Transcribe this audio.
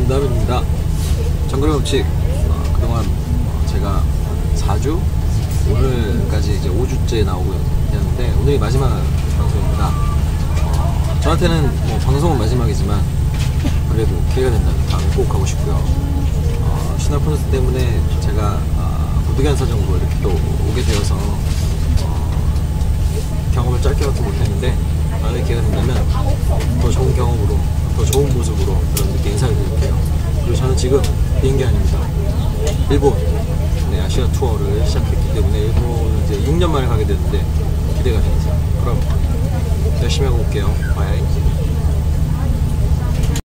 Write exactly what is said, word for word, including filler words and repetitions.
김다빈입니다. 정글의 법칙. 어, 그동안 어, 제가 사 주, 오늘까지 이제 오 주째 나오고 있는데 오늘이 마지막 방송입니다. 어, 저한테는 뭐 방송은 마지막이지만 그래도 기회가 된다면 다음에 꼭 가고 싶고요. 어, 신화 콘서트 때문에 제가 어, 무드견 사정으로 이렇게 또 오게 되어서 어, 경험을 짧게밖에 못했는데 다음에 기회가 된다면 더 좋은 경험으로, 더 좋은 모습으로 여러분들께 인사를 드릴게요. 그리고 저는 지금 비행기 아닙니다. 일본 네, 아시아 투어를 시작했기 때문에 일본을 이제 육 년 만에 가게 됐는데 기대가 됩니다. 그럼 열심히 하고 올게요. 바이.